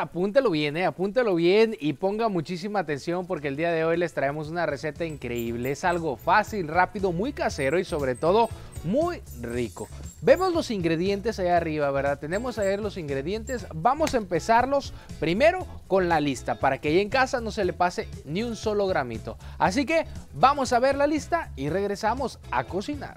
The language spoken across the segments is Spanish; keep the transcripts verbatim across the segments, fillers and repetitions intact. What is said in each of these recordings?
apúntelo bien, eh, apúntelo bien y ponga muchísima atención porque el día de hoy les traemos una receta increíble. Es algo fácil, rápido, muy casero y sobre todo muy rico. Vemos los ingredientes allá arriba, ¿verdad? Tenemos ahí los ingredientes. Vamos a empezarlos primero con la lista para que ahí en casa no se le pase ni un solo gramito. Así que vamos a ver la lista y regresamos a cocinar.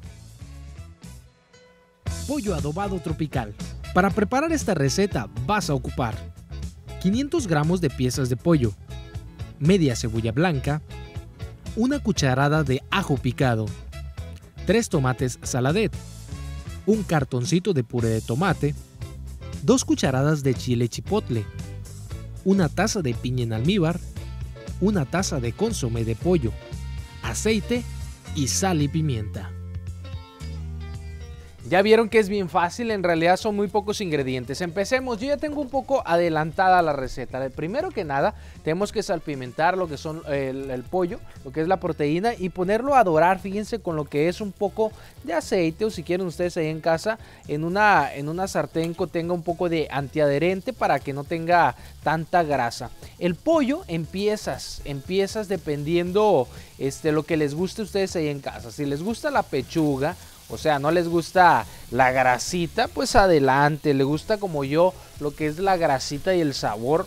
Pollo adobado tropical. Para preparar esta receta vas a ocupar quinientos gramos de piezas de pollo, media cebolla blanca, una cucharada de ajo picado, tres tomates saladet, un cartoncito de puré de tomate, dos cucharadas de chile chipotle, una taza de piña en almíbar, una taza de consomé de pollo, aceite y sal y pimienta. Ya vieron que es bien fácil, en realidad son muy pocos ingredientes. Empecemos, yo ya tengo un poco adelantada la receta. Primero que nada, tenemos que salpimentar lo que son el, el pollo, lo que es la proteína y ponerlo a dorar, fíjense, con lo que es un poco de aceite o si quieren ustedes ahí en casa, en una, en una sartén que tenga un poco de antiadherente para que no tenga tanta grasa. El pollo en piezas, en piezas dependiendo este, lo que les guste a ustedes ahí en casa. Si les gusta la pechuga, o sea, no les gusta la grasita, pues adelante. Le gusta como yo lo que es la grasita y el sabor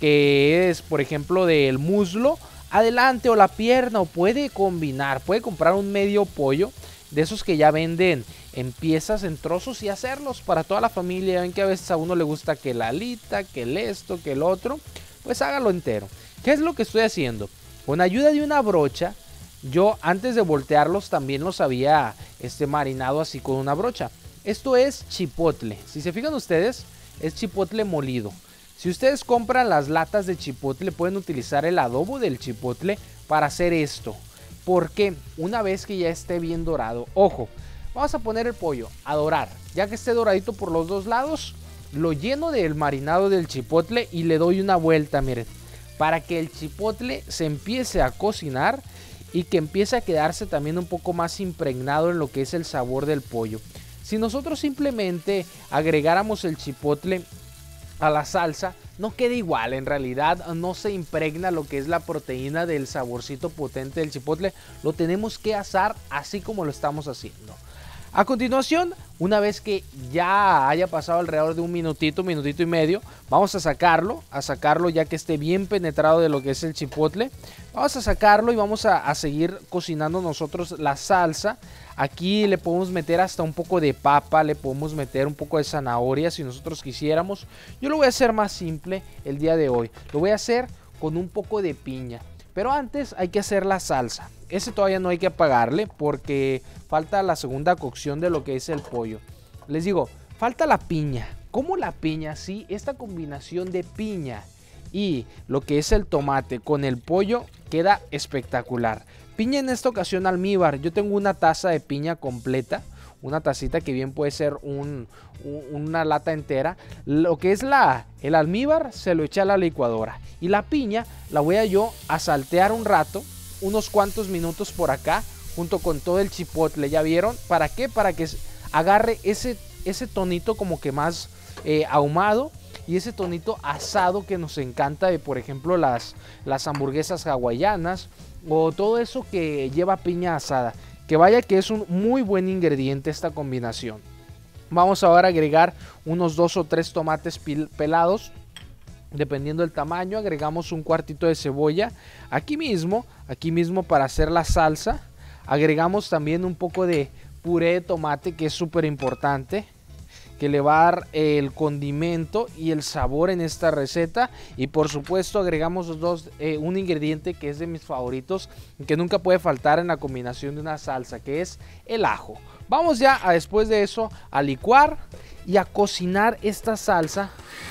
que es, por ejemplo, del muslo, adelante, o la pierna, o puede combinar, puede comprar un medio pollo de esos que ya venden en piezas, en trozos y hacerlos para toda la familia. Ven que a veces a uno le gusta que la alita, que el esto, que el otro, pues hágalo entero. ¿Qué es lo que estoy haciendo? Con ayuda de una brocha, yo antes de voltearlos también los había este, marinado así con una brocha. Esto es chipotle. Si se fijan ustedes, es chipotle molido. Si ustedes compran las latas de chipotle, pueden utilizar el adobo del chipotle para hacer esto. Porque una vez que ya esté bien dorado, ojo, vamos a poner el pollo a dorar. Ya que esté doradito por los dos lados, lo lleno del marinado del chipotle y le doy una vuelta, miren. Para que el chipotle se empiece a cocinar y que empiece a quedarse también un poco más impregnado en lo que es el sabor del pollo. Si nosotros simplemente agregáramos el chipotle a la salsa, no queda igual, en realidad no se impregna lo que es la proteína del saborcito potente del chipotle. Lo tenemos que asar así como lo estamos haciendo. A continuación, una vez que ya haya pasado alrededor de un minutito, minutito y medio, vamos a sacarlo, a sacarlo ya que esté bien penetrado de lo que es el chipotle. Vamos a sacarlo y vamos a, a seguir cocinando nosotros la salsa. Aquí le podemos meter hasta un poco de papa, le podemos meter un poco de zanahoria si nosotros quisiéramos. Yo lo voy a hacer más simple el día de hoy. Lo voy a hacer con un poco de piña. Pero antes hay que hacer la salsa. Ese todavía no hay que apagarle porque falta la segunda cocción de lo que es el pollo. Les digo, falta la piña. ¿Cómo la piña? Sí, esta combinación de piña y lo que es el tomate con el pollo queda espectacular. Piña en esta ocasión almíbar. Yo tengo una taza de piña completa. Una tacita que bien puede ser un, un, una lata entera. Lo que es la, el almíbar se lo eché a la licuadora. Y la piña la voy a yo a saltear un rato, unos cuantos minutos por acá, junto con todo el chipotle. ¿Ya vieron? ¿Para qué? Para que agarre ese, ese tonito como que más eh, ahumado y ese tonito asado que nos encanta de, por ejemplo, las, las hamburguesas hawaianas o todo eso que lleva piña asada. Que vaya que es un muy buen ingrediente esta combinación. Vamos ahora a agregar unos dos o tres tomates pelados. Dependiendo del tamaño, agregamos un cuartito de cebolla. Aquí mismo, aquí mismo para hacer la salsa. Agregamos también un poco de puré de tomate, que es súper importante, que le va a dar el condimento y el sabor en esta receta. Y por supuesto agregamos dos, eh, un ingrediente que es de mis favoritos, que nunca puede faltar en la combinación de una salsa, que es el ajo. Vamos ya a, después de eso a licuar y a cocinar esta salsa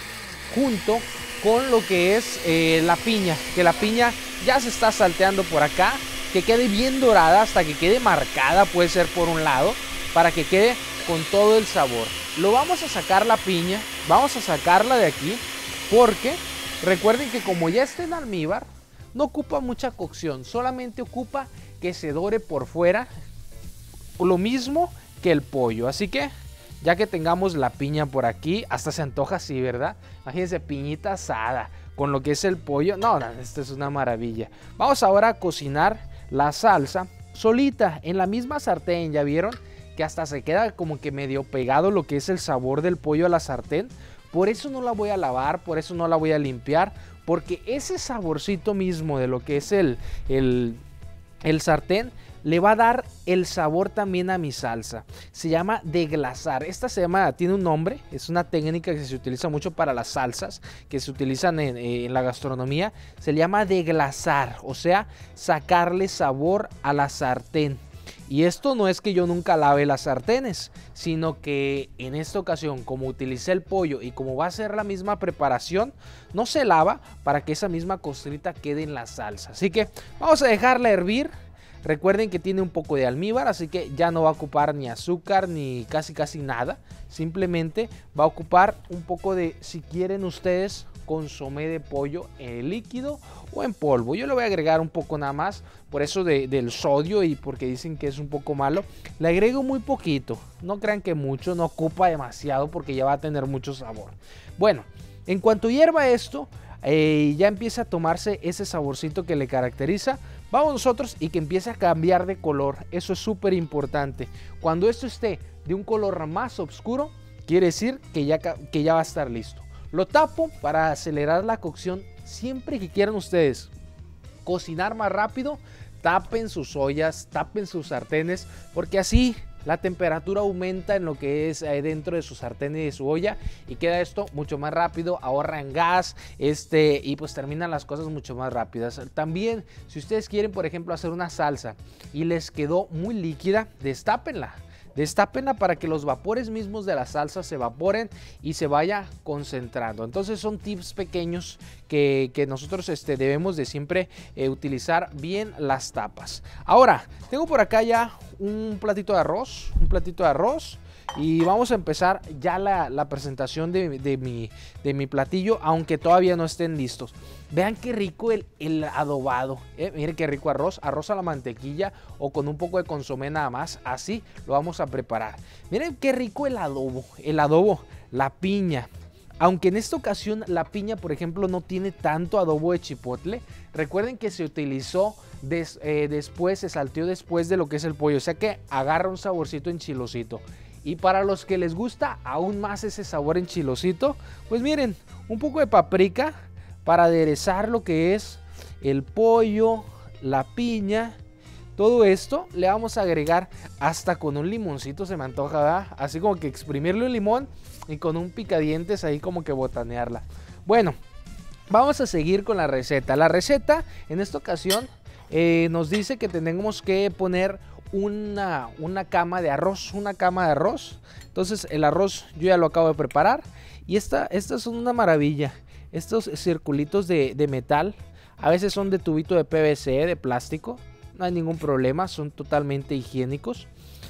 junto con lo que es eh, la piña, que la piña ya se está salteando por acá, que quede bien dorada hasta que quede marcada, puede ser por un lado, para que quede con todo el sabor. Lo vamos a sacar la piña, vamos a sacarla de aquí, porque recuerden que como ya está en almíbar, no ocupa mucha cocción, solamente ocupa que se dore por fuera, lo mismo que el pollo. Así que Ya que tengamos la piña por aquí, hasta se antoja así, ¿verdad? Imagínense, piñita asada con lo que es el pollo. No, no, esto es una maravilla. Vamos ahora a cocinar la salsa solita en la misma sartén. ¿Ya vieron? Que hasta se queda como que medio pegado lo que es el sabor del pollo a la sartén. Por eso no la voy a lavar, por eso no la voy a limpiar, porque ese saborcito mismo de lo que es el, el, el sartén le va a dar el sabor también a mi salsa. Se llama deglasar. Esta se llama, tiene un nombre, es una técnica que se utiliza mucho para las salsas, que se utilizan en, en la gastronomía. Se le llama deglasar, o sea, sacarle sabor a la sartén. Y esto no es que yo nunca lave las sartenes, sino que en esta ocasión, como utilicé el pollo y como va a ser la misma preparación, no se lava para que esa misma costrita quede en la salsa. Así que vamos a dejarla hervir. Recuerden que tiene un poco de almíbar, así que ya no va a ocupar ni azúcar ni casi casi nada. Simplemente va a ocupar un poco de, si quieren ustedes, consomé de pollo en líquido o en polvo. Yo le voy a agregar un poco nada más, por eso de, del sodio y porque dicen que es un poco malo. Le agrego muy poquito, no crean que mucho, no ocupa demasiado porque ya va a tener mucho sabor. Bueno, en cuanto hierva esto, eh, ya empieza a tomarse ese saborcito que le caracteriza. Vamos nosotros y que empiece a cambiar de color. Eso es súper importante. Cuando esto esté de un color más oscuro, quiere decir que ya, que ya va a estar listo. Lo tapo para acelerar la cocción. Siempre que quieran ustedes cocinar más rápido, tapen sus ollas, tapen sus sartenes, porque así la temperatura aumenta en lo que es eh, dentro de su sartén y de su olla y queda esto mucho más rápido, ahorran gas este, y pues terminan las cosas mucho más rápidas. También, si ustedes quieren, por ejemplo, hacer una salsa y les quedó muy líquida, destápenla. Destápenla para que los vapores mismos de la salsa se evaporen y se vaya concentrando. Entonces son tips pequeños que, que nosotros este, debemos de siempre eh, utilizar bien las tapas. Ahora, tengo por acá ya un platito de arroz, un platito de arroz. Y vamos a empezar ya la, la presentación de, de, mi, de mi platillo, aunque todavía no estén listos. Vean qué rico el, el adobado, ¿eh? Miren qué rico arroz, arroz a la mantequilla o con un poco de consomé nada más, así lo vamos a preparar. Miren qué rico el adobo, el adobo, la piña. Aunque en esta ocasión la piña, por ejemplo, no tiene tanto adobo de chipotle, recuerden que se utilizó des, eh, después, se salteó después de lo que es el pollo, o sea que agarra un saborcito enchilosito. Y para los que les gusta aún más ese sabor enchilosito, pues miren, un poco de paprika para aderezar lo que es el pollo, la piña. Todo esto le vamos a agregar hasta con un limoncito, se me antoja, ¿verdad? Así como que exprimirle un limón y con un picadientes ahí como que botanearla. Bueno, vamos a seguir con la receta. La receta en esta ocasión eh, nos dice que tenemos que poner Una, una cama de arroz, una cama de arroz. Entonces el arroz yo ya lo acabo de preparar. Y esta, estas son una maravilla. Estos circulitos de, de metal, a veces son de tubito de P V C, de plástico. No hay ningún problema, son totalmente higiénicos.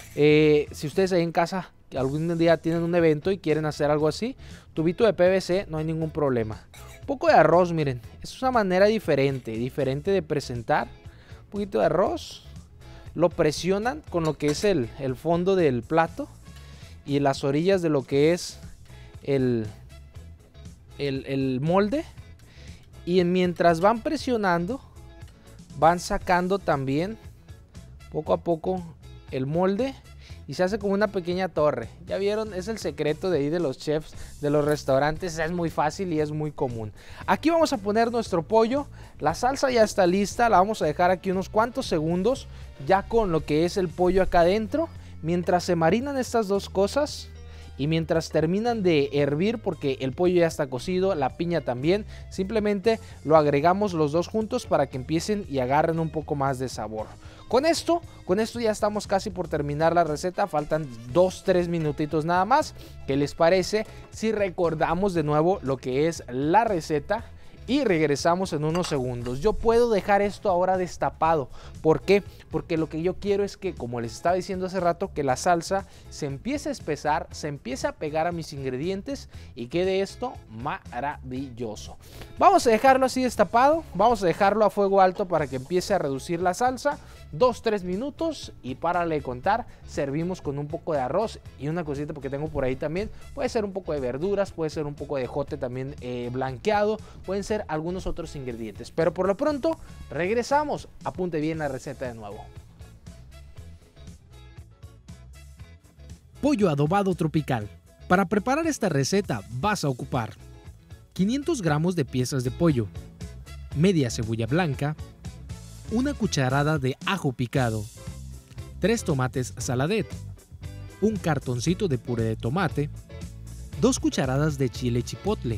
Eh, si ustedes ahí en casa algún día tienen un evento y quieren hacer algo así, tubito de P V C, no hay ningún problema. Un poco de arroz, miren, es una manera diferente, diferente de presentar. Un poquito de arroz. Lo presionan con lo que es el, el fondo del plato y las orillas de lo que es el, el, el molde. Y mientras van presionando, van sacando también poco a poco el molde y se hace como una pequeña torre. Ya vieron, es el secreto de ahí de los chefs de los restaurantes, es muy fácil y es muy común. Aquí vamos a poner nuestro pollo, la salsa ya está lista, la vamos a dejar aquí unos cuantos segundos ya con lo que es el pollo acá adentro, mientras se marinan estas dos cosas. Y mientras terminan de hervir, porque el pollo ya está cocido, la piña también, simplemente lo agregamos los dos juntos para que empiecen y agarren un poco más de sabor. Con esto, con esto ya estamos casi por terminar la receta, faltan dos tres minutitos nada más. ¿Qué les parece si recordamos de nuevo lo que es la receta y regresamos en unos segundos. Yo puedo dejar esto ahora destapado. ¿Por qué? Porque lo que yo quiero es que, como les estaba diciendo hace rato, que la salsa se empiece a espesar, se empiece a pegar a mis ingredientes y quede esto maravilloso. Vamos a dejarlo así destapado, vamos a dejarlo a fuego alto para que empiece a reducir la salsa. dos tres minutos y párale de contar. Servimos con un poco de arroz y una cosita porque tengo por ahí también. Puede ser un poco de verduras, puede ser un poco de ejote también eh, blanqueado, pueden ser algunos otros ingredientes. Pero por lo pronto regresamos. Apunte bien la receta de nuevo. Pollo adobado tropical. Para preparar esta receta vas a ocupar quinientos gramos de piezas de pollo, media cebolla blanca, una cucharada de ajo picado, tres tomates saladet, un cartoncito de puré de tomate, dos cucharadas de chile chipotle,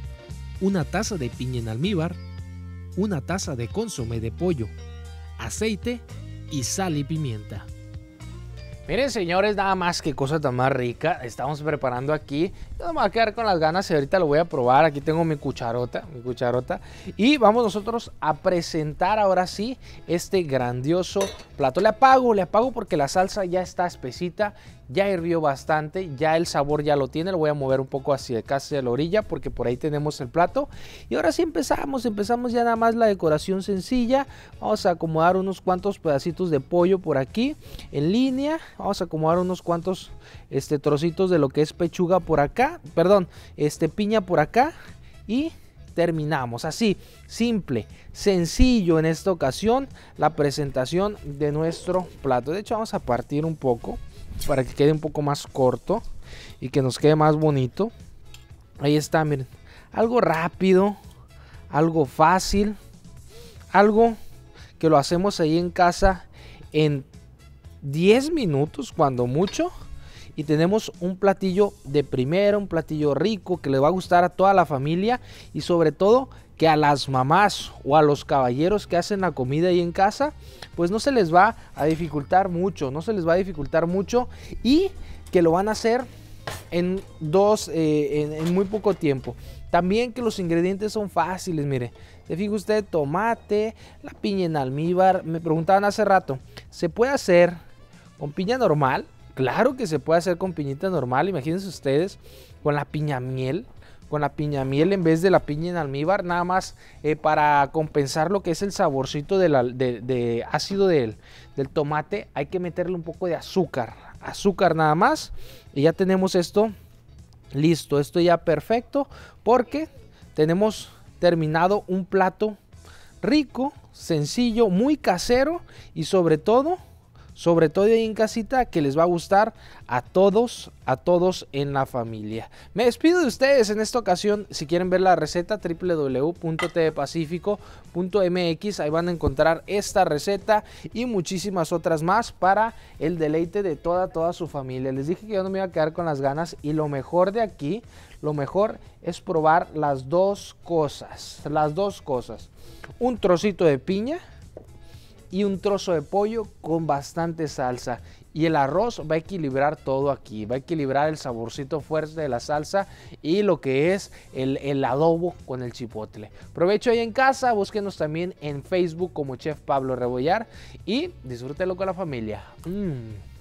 una taza de piña en almíbar, una taza de consomé de pollo, aceite y sal y pimienta. Miren, señores, nada más que cosa tan más rica. Estamos preparando aquí. Yo me voy a quedar con las ganas y ahorita lo voy a probar. Aquí tengo mi cucharota, mi cucharota. Y vamos nosotros a presentar ahora sí este grandioso plato. Le apago, le apago porque la salsa ya está espesita. Ya hirvió bastante, ya el sabor ya lo tiene. Lo voy a mover un poco hacia casi a la orilla porque por ahí tenemos el plato. Y ahora sí empezamos, empezamos ya nada más la decoración sencilla. Vamos a acomodar unos cuantos pedacitos de pollo por aquí en línea. Vamos a acomodar unos cuantos este, trocitos de lo que es pechuga por acá. Perdón, este, piña por acá. Y terminamos así, simple, sencillo en esta ocasión la presentación de nuestro plato. De hecho vamos a partir un poco para que quede un poco más corto y que nos quede más bonito. Ahí está, miren, algo rápido, algo fácil, algo que lo hacemos ahí en casa en diez minutos cuando mucho. Y tenemos un platillo de primera, un platillo rico que le va a gustar a toda la familia y sobre todo que a las mamás o a los caballeros que hacen la comida ahí en casa, pues no se les va a dificultar mucho, no se les va a dificultar mucho y que lo van a hacer en dos, eh, en, en muy poco tiempo. También que los ingredientes son fáciles, mire, se fija usted, tomate, la piña en almíbar. Me preguntaban hace rato, ¿se puede hacer con piña normal? Claro que se puede hacer con piñita normal, imagínense ustedes, con la piña miel, con la piña miel en vez de la piña en almíbar, nada más eh, para compensar lo que es el saborcito de, la, de, de ácido del, del tomate, hay que meterle un poco de azúcar, azúcar nada más, y ya tenemos esto listo, esto ya perfecto, porque tenemos terminado un plato rico, sencillo, muy casero y sobre todo... Sobre todo ahí en casita, que les va a gustar a todos, a todos en la familia. Me despido de ustedes en esta ocasión. Si quieren ver la receta, doble u doble u doble u punto t v pacifico punto m x. Ahí van a encontrar esta receta y muchísimas otras más para el deleite de toda, toda su familia. Les dije que yo no me iba a quedar con las ganas y lo mejor de aquí, lo mejor es probar las dos cosas. Las dos cosas. Un trocito de piña y un trozo de pollo con bastante salsa. Y el arroz va a equilibrar todo aquí. Va a equilibrar el saborcito fuerte de la salsa y lo que es el, el adobo con el chipotle. Provecho ahí en casa. Búsquenos también en Facebook como Chef Pablo Rebollar. Y disfrútelo con la familia. Mmm.